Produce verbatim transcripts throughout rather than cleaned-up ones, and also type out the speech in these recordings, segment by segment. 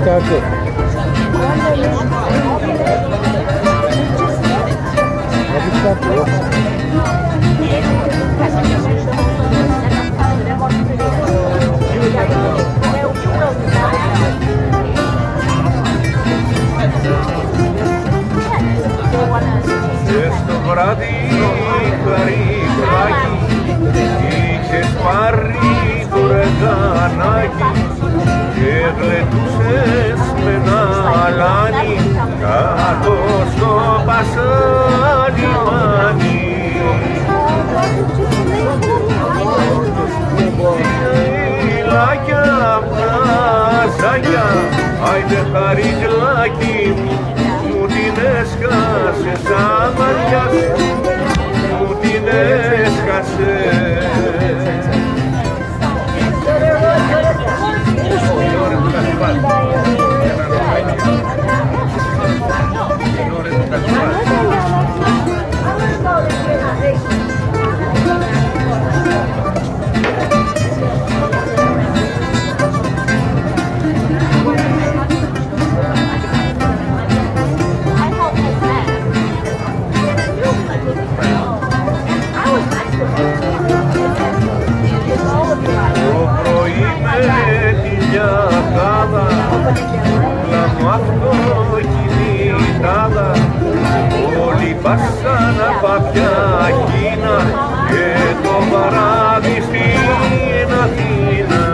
Κάτσε. Και στο βράδυ χαρίκλακι είχες πάρει το ρεγανάκι και γλεντούσες με ένα αλάνι κάτω στο πασαλιμάνι. Φιλάκια απ' τα ζάκια, άιντε χαρίκλακι μου, μου την έσκασες αμαριά σου, μου την έσκασες. Το πρωί με τη λιακάδα, όλα μου αυτοκινητάδα, όλοι πάσαν παπιά Κίνα και το παράδει στην Αθήνα.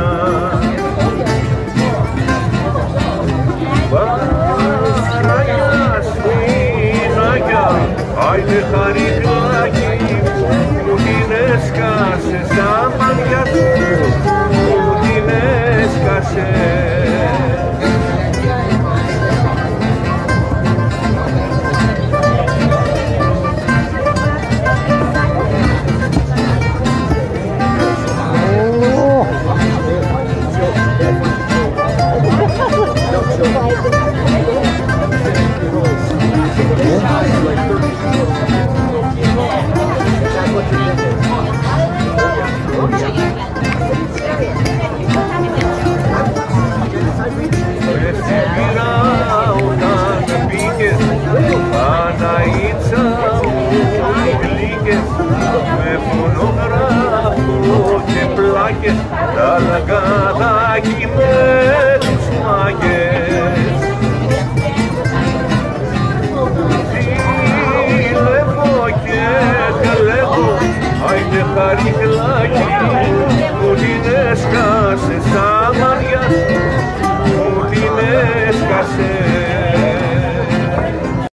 Παράγια στην Άγια, άιντε χαρίκλακι μου την έσκασες αμάρια σου, μου την έσκασες. Παναΐτσα μου γλύκες, με φωνογράφο και πλάκες, τα λαγκαδάκι με τους μάγκες. Ζηλεύω και καλεύω, άιντε χαρίκλακι